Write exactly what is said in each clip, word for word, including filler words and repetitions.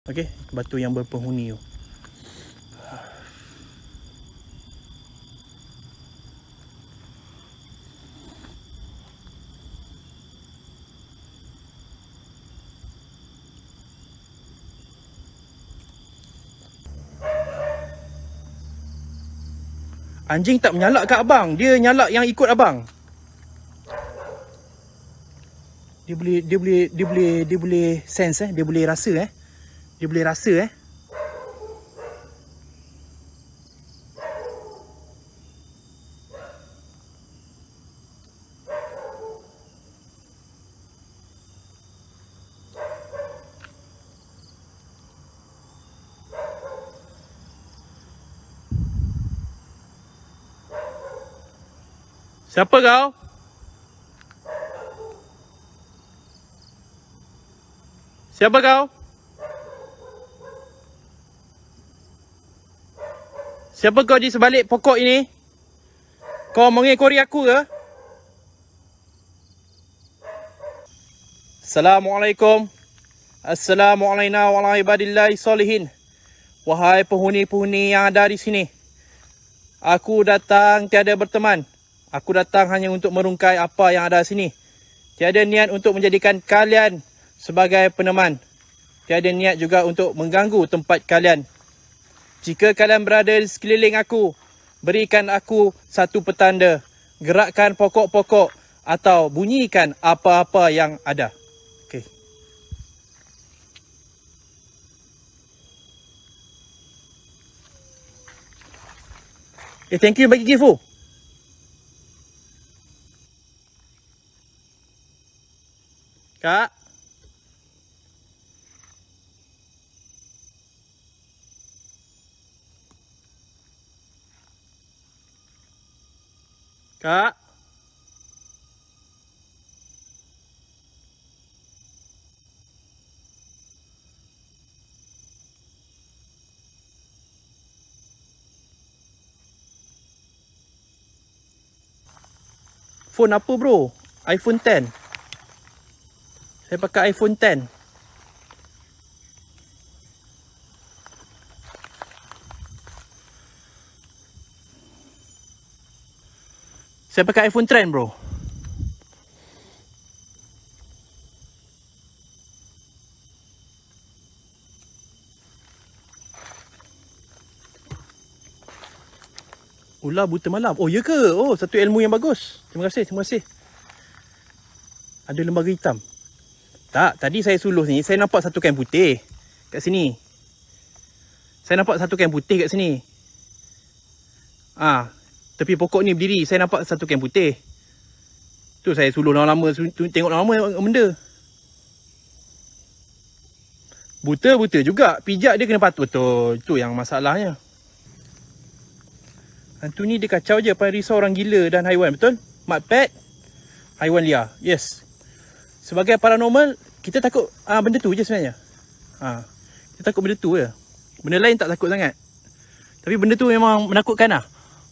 Okey, batu yang berpenghuni tu. Anjing tak menyalak kat abang, dia nyalak yang ikut abang. Dia boleh dia boleh dia boleh dia boleh sense eh, dia boleh rasa eh. Dia boleh rasa eh. Siapa kau? Siapa kau? Siapa kau di sebalik pokok ini? Kau mengekori aku ke? Assalamualaikum. Assalamualaikum warahmatullahi wabarakatuh. Wahai penghuni-penghuni yang ada di sini. Aku datang tiada berteman. Aku datang hanya untuk merungkai apa yang ada di sini. Tiada niat untuk menjadikan kalian sebagai peneman. Tiada niat juga untuk mengganggu tempat kalian. Jika kalian berada di sekeliling aku, berikan aku satu petanda. Gerakkan pokok-pokok atau bunyikan apa-apa yang ada. Okey. Eh, thank you bagi gift tu. Kak. Kak. Phone apa bro? iPhone ten. Saya pakai iPhone ten. Saya pakai iPhone ten bro. Ular buta malam. Oh ya ke? Oh, satu ilmu yang bagus. Terima kasih, terima kasih. Ada lembaga hitam. Tak, tadi saya suluh ni, saya nampak satu kain putih kat sini. Saya nampak satu kain putih kat sini. Ah, tepi pokok ni berdiri, saya nampak satu kain putih. Tu saya suluh lama-lama, tengok lama benda. Buta-buta juga, pijak dia kena patut. Betul, tu yang masalahnya. Hantu ni dia kacau je, paling risau orang gila dan haiwan, betul? Mat pet, haiwan liar, yes. Sebagai paranormal, kita takut ah, benda tu je sebenarnya. Ah, kita takut benda tu je. Benda lain tak takut sangat. Tapi benda tu memang menakutkan lah.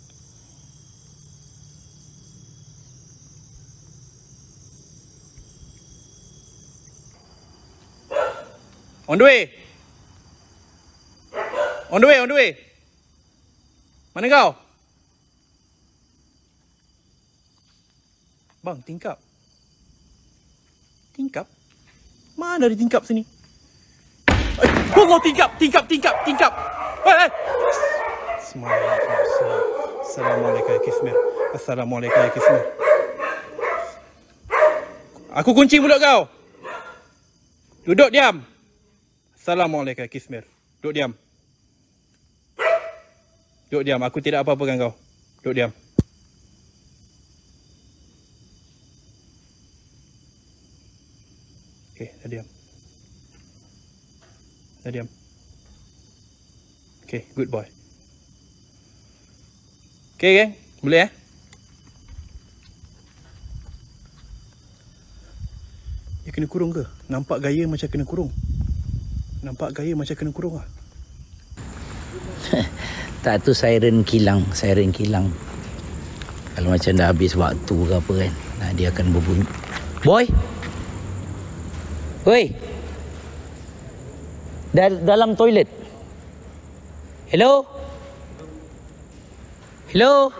On the way. On the way, on the way. Mana kau? Bang, tingkap. Tingkap? Mana ada tingkap sini? Eh, oh, tingkap, tingkap, tingkap, tingkap. Hei, hei. Assalamualaikum ya Kismir. Assalamualaikum ya Kismir. Aku kunci mulut kau. Duduk diam. Assalamualaikum ya Kismir. Duduk diam. Duduk diam, aku tidak apa-apakan kau. Duduk diam. Okey, dah diam. Dah diam. Okey, good boy. Okey, geng. Boleh eh? Dia kena kurung ke? Nampak gaya macam kena kurung. Nampak gaya macam kena kurung lah. Tak, tu siren kilang, siren kilang. Kalau macam dah habis waktu ke apa kan, nah, dia akan berbunyi. Boy. Woi. Dal- dalam toilet. Hello? Hello?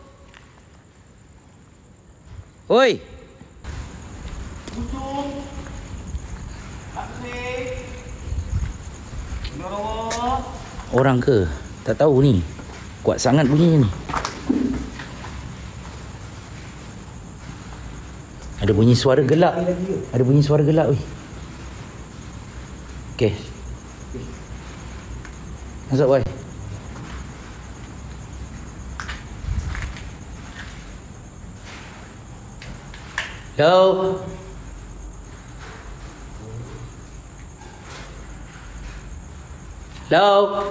Oi. Orang ke? Tak tahu ni. Kuat sangat bunyinya ni. Ada bunyi suara gelak. Ada bunyi suara gelak weh. Okey. Masuk boy. Hello. Hello.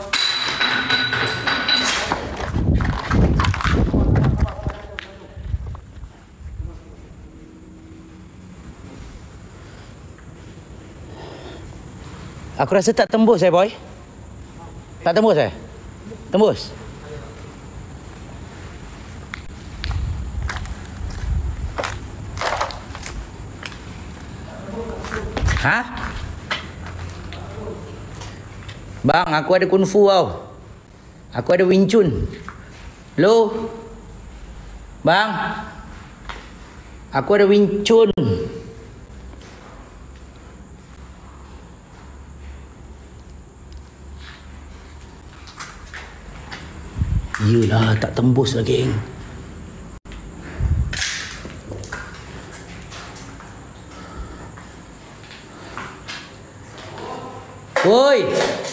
Aku rasa tak tembus eh boy. Tak tembus eh? Tembus. Ha? Bang, aku ada kung fu tau. Aku ada Wing Chun. Hello? Bang. Aku ada Wing Chun. Yelah, tak tembus lah geng. Woi.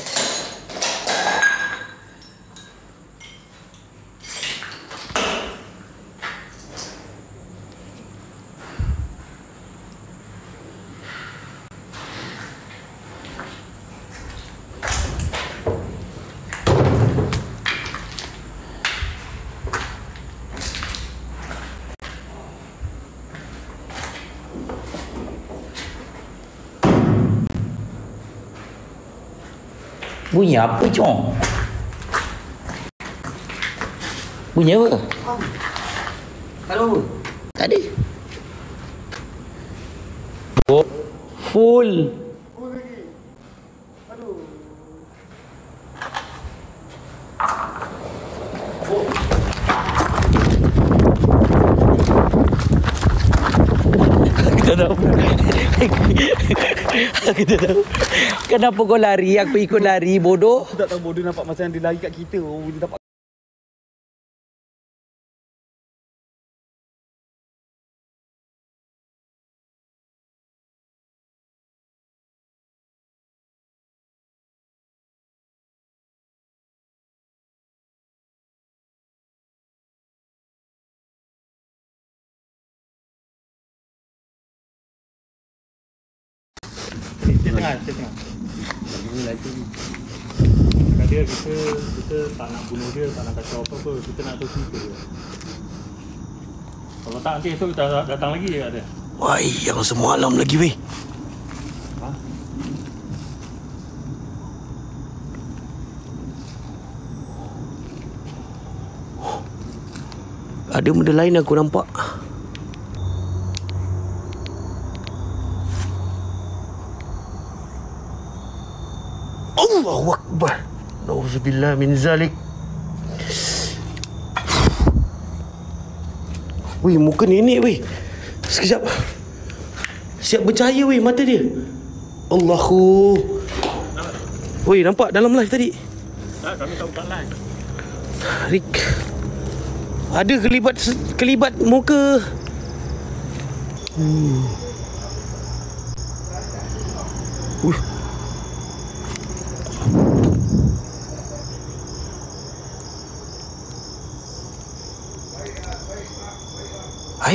Bunyi apa cong? Bunyi apa? Tak ada apa? Tak ada. Oh, full. Full lagi. Aduh. Oh. Aku tak tahu. Aku tak tahu. Kenapa kau lari? Aku ikut lari, bodoh. Aku tak tahu bodoh nampak masa yang dia lari kat kita. Oh, dia dapat. Kita tengah, kita tengah. Dekat dia, kita, kita tak nak bunuh dia, tak nak kacau apa-apa. Kita nak tahu cerita dia. Kalau tak, nanti esok kita datang lagi je kat dia. Wah, yang semalam lagi weh. Ha? Ada benda lain aku nampak. Allahu Akbar. Nauzubillah min zalik. Weh, muka nenek weh. Sekejap. Siap bercahaya weh mata dia. Allahu. Weh, nampak dalam live tadi? Tak, kami tak buka live. Rik. Ada kelibat kelibat muka. Hmm. Uh. Hai.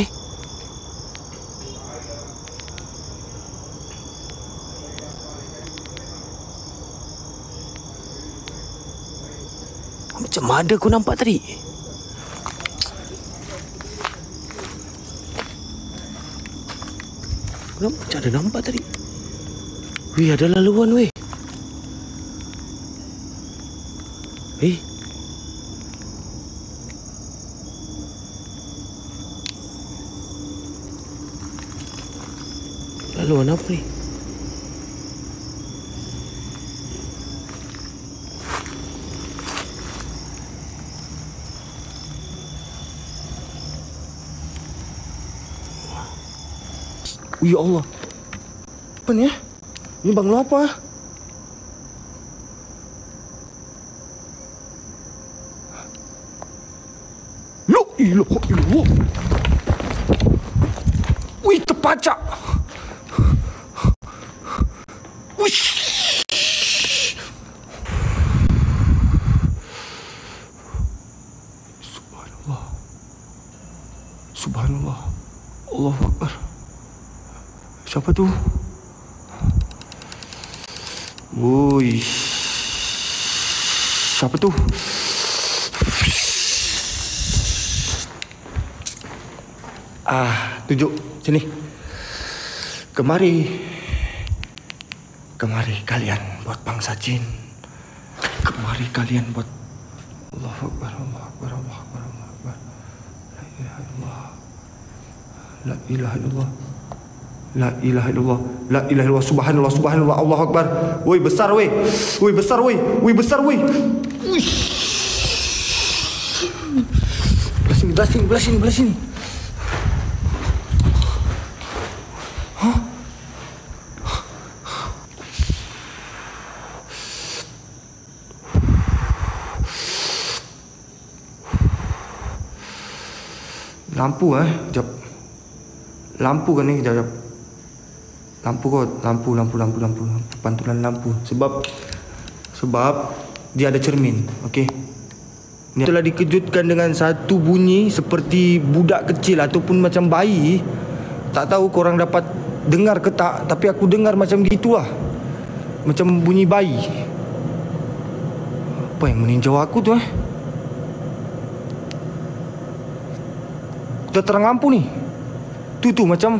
Macam mana aku nampak tadi? Aku nampak, macam ada nampak tadi. Weh, ada laluan weh. Eh. Laluan apa ni? Oh, ya Allah. Apa ni? Ni bang lu apa? La ilaha illallah. Wih, terpacak. Wih. Subhanallah. Subhanallah. Allahu Akbar. Siapa tu? Woi. Siapa tu? Ah, tunjuk sini. Kemari. Kemari kalian buat bangsa jin. Kemari kalian buat Allahu Akbar, Allahu Akbar, Allahu Akbar, Allahu Akbar. La ilaha illallah. La ilaha illallah. La ilaha illallah. Subhanallah, subhanallah, Allahu Akbar. Woi, besar woi. Woi, besar woi. Woi, besar woi. Belah sini, belah sini, belah sini, belah sini. Hah? Lampu eh, jap. Lampu kan ni, jap, jap. Lampu kot, lampu, lampu, lampu, lampu, pantulan lampu. Sebab, sebab dia ada cermin, okey. Ni telah dikejutkan dengan satu bunyi seperti budak kecil ataupun macam bayi. Tak tahu korang dapat dengar ke tak, tapi aku dengar macam gitulah. Macam bunyi bayi. Apa yang meninjau aku tu eh? Dah terang lampu ni. Tu tu macam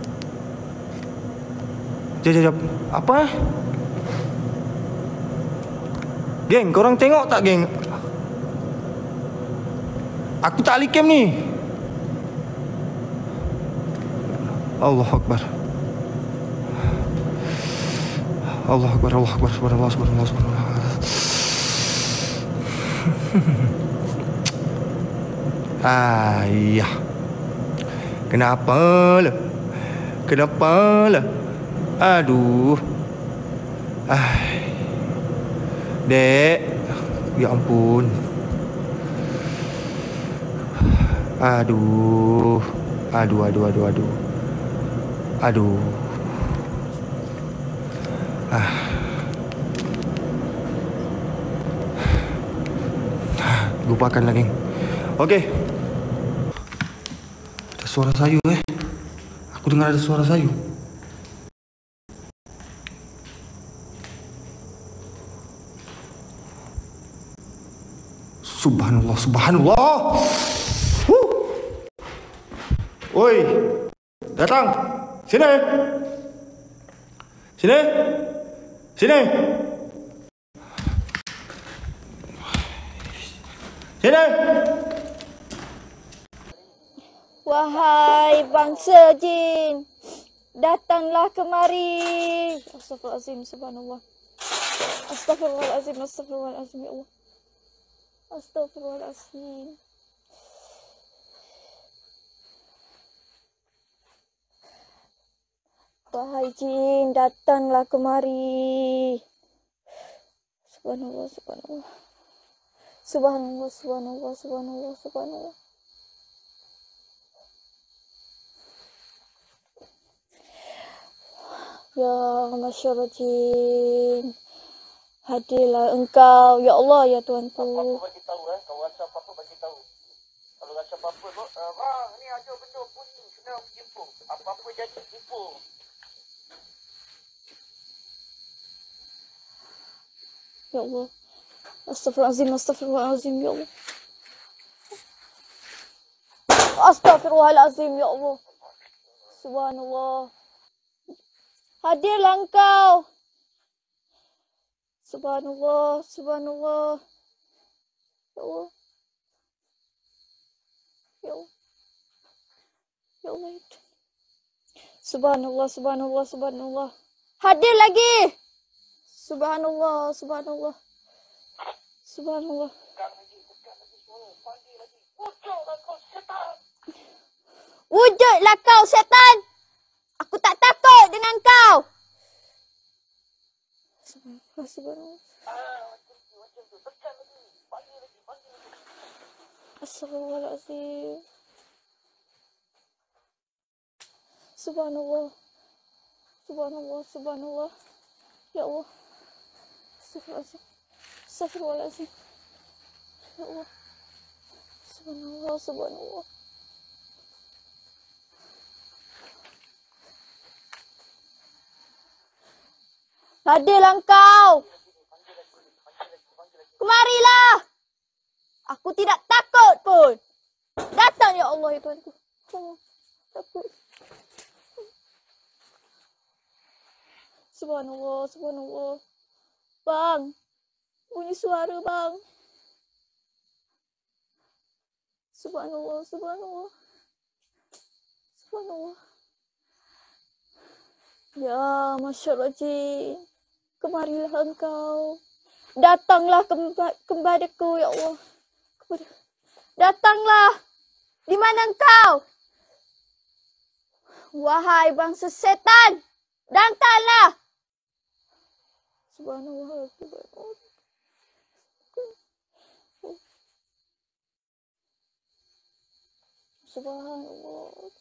Jap jap jap. Apa? Geng, korang tengok tak geng? Aku tak alicam ni. Allahu Akbar. Allahu Akbar, Allahu Akbar, subhanallah, subhanallah, subhanallah. Ayah. Kenapa lah? Kenapa lah? Aduh. Ai. Dek. Ya ampun. Aduh. Aduh, aduh, aduh, aduh. Aduh. Ah. Lupakanlah, geng. Okey. Ada suara sayu eh. Aku dengar ada suara sayu. Subhanallah, subhanallah. Huh. Oi. Datang. Sini. Sini. Sini. Sini. Wahai bangsa jin, datanglah kemari. Astagfirullahalazim, subhanallah. Astagfirullahalazim, astagfirullahalazim, ya Allah. Astagfirullahalazim. Wahai jin, datanglah kemari. Subhanallah, subhanallah. Subhanallah, subhanallah, subhanallah, subhanallah. Ya masyarakat jin, hadirlah engkau, ya Allah, ya Tuhanku. Apa-apa bagi tahu eh, kau rasa apa-apa bagi tahu. Kalau rasa apa-apa tu, uh, bang, ni ada benda bunyi, kena jumpa. Apa-apa jadi jumpa. Ya Allah. Astagfirullahalazim, astagfirullahalazim, ya Allah. Astagfirullahalazim, ya Allah. Subhanallah. Hadirlah engkau. Subhanallah, subhanallah. Ya Allah. Ya Allah. Ya Allah. Subhanallah, subhanallah, subhanallah. Hadir lagi. Subhanallah, subhanallah. Subhanallah. Wujudlah kau setan. Aku tak takut dengan kau. Subhanallah, subhanallah. Astagfirullahaladzim. Subhanallah. Subhanallah, subhanallah. Ya Allah. Astagfirullahaladzim. Astagfirullahaladzim. Ya Allah. Subhanallah, subhanallah. Hadirlah engkau. Kemarilah. Aku tidak takut pun. Datang ya Allah ya Tuhanku. Oh, takut. Subhanallah, subhanallah. Bang, bunyi suara bang. Subhanallah, subhanallah. Subhanallah. Ya, masyarakat jin. Kemarilah engkau. Datanglah kemba kepadaku ya Allah. Kepada... Datanglah. Di mana engkau? Wahai bangsa setan. Datanglah. Subhanallah. Subhanallah. Subhanallah.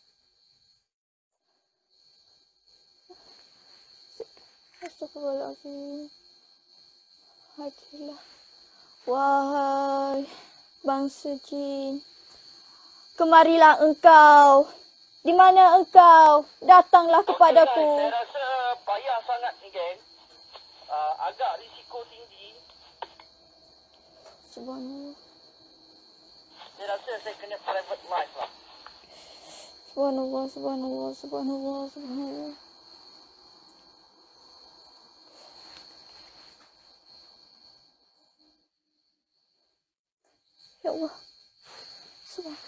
Astagfirullahaladzim. Hadirlah. Wahai bangsa jin. Kemarilah engkau. Di mana engkau? Datanglah kepadaku. Saya rasa payah sangat ni geng. Uh, agak risiko tinggi. Subhanallah. Saya rasa saya kena private life lah. Subhanallah, subhanallah, subhanallah, subhanallah. Ya Allah. Subhanallah.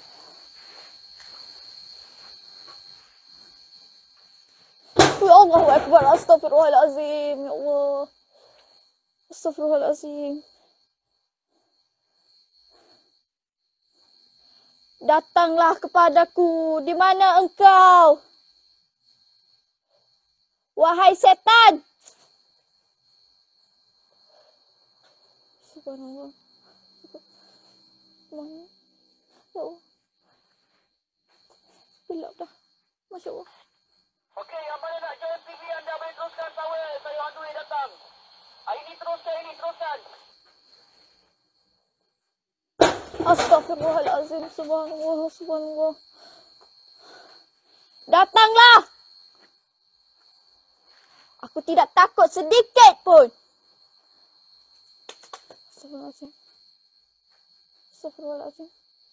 Ya Allahu Akbar. Astaghfirullahaladzim. Ya Allah. Astaghfirullahaladzim. Datanglah kepadaku. Di mana engkau? Wahai setan. Subhanallah. Subhanallah. Ya Allah. Gelap dah. Masya Allah. Okey, yang mana nak join T V anda boleh teruskan power. Saya on the way datang. Ah, ini teruskan, ini teruskan. Astagfirullahaladzim. Subhanallah. Subhanallah. Datanglah. Aku tidak takut sedikit pun. Astagfirullahaladzim. Astagfirullahaladzim.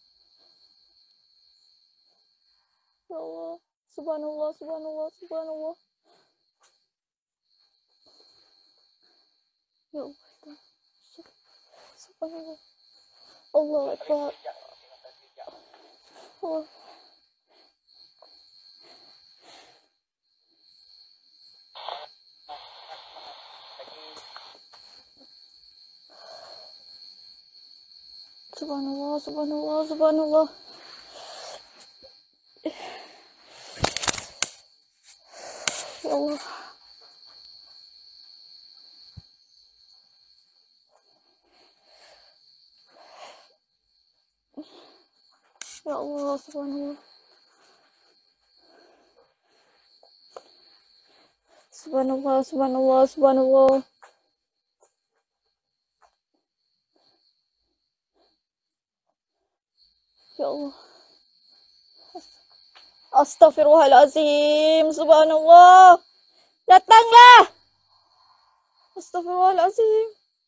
Ya Allah. Subhanallah. Subhanallah. Subhanallah. Ya Allah. Subhanallah. Allah Akbar. Allah. Subhanallah, subhanallah, subhanallah. Ya Allah. Ya Allah, subhanallah. Subhanallah, subhanallah, subhanallah. Ya Allah. Astaghfirullahaladzim. Subhanallah. Datanglah. Astaghfirullahaladzim.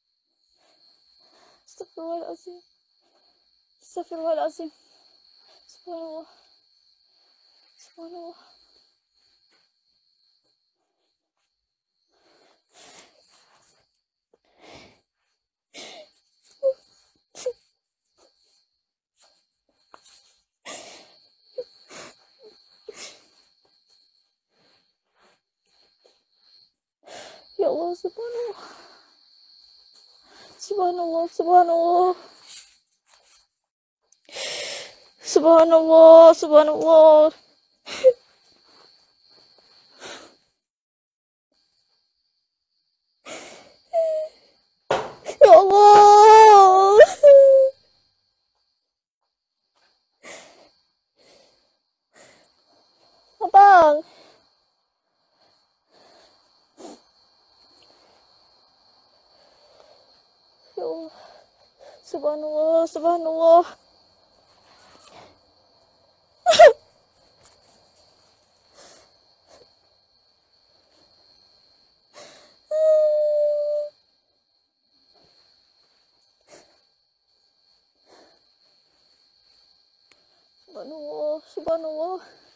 Astaghfirullahaladzim. Astaghfirullahaladzim. Subhanallah. Subhanallah. Ya Allah, subhanallah. Subhanallah, subhanallah. Subhanallah, subhanallah. Ya Allah. Subhanallah, subhanallah. Subhanallah, subhanallah.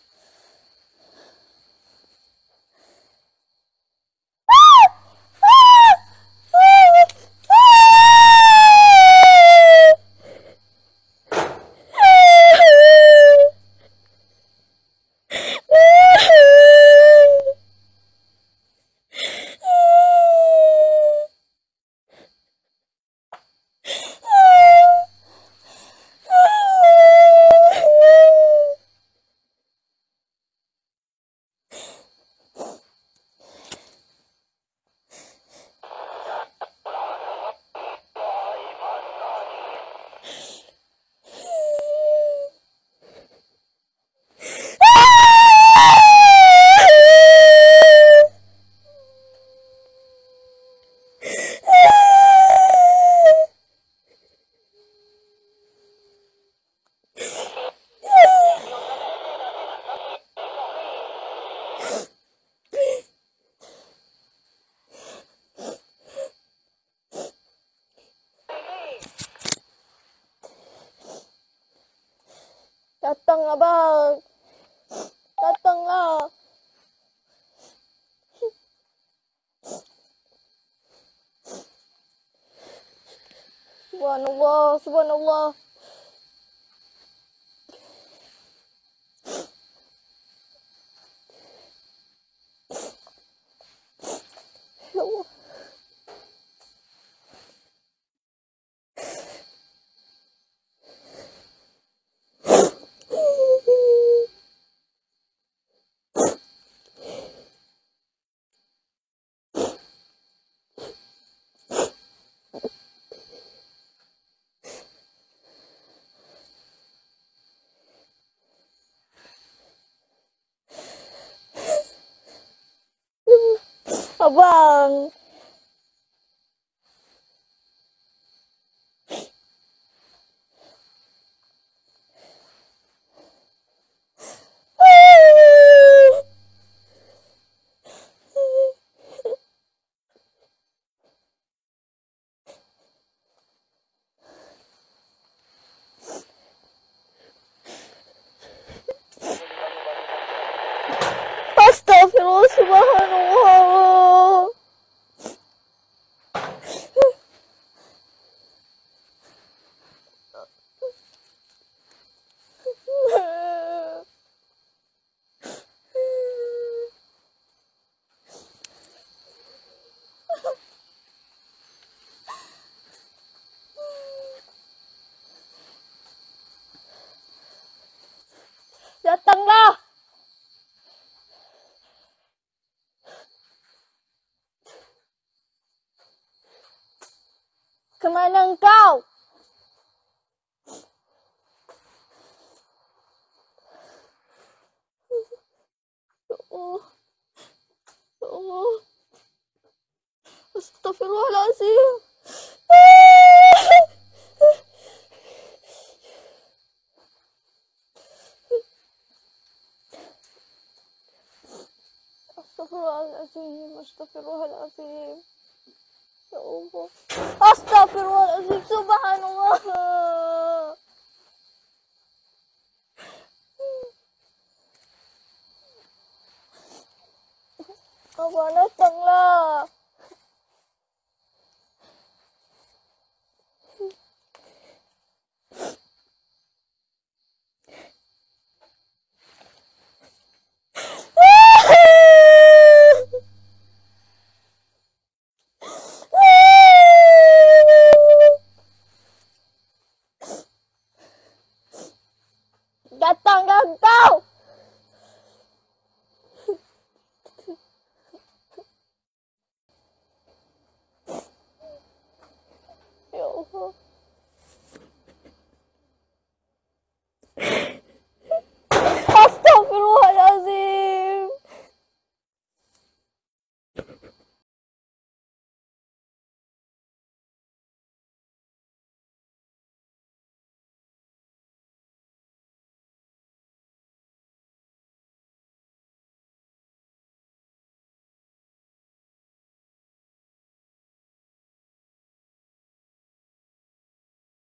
Datang abang. Datanglah. Subhanallah, subhanallah. Ya Allah. Abang. Astagfirullah, subhanallah. Datanglah. Kemana engkau? Ya Allah. Ya Allah. Astagfirullahaladzim. Astagfirullahaladzim. Astagfirullahaladzim. Ya Allah. Astagfirullahaladzim. Subhanallah.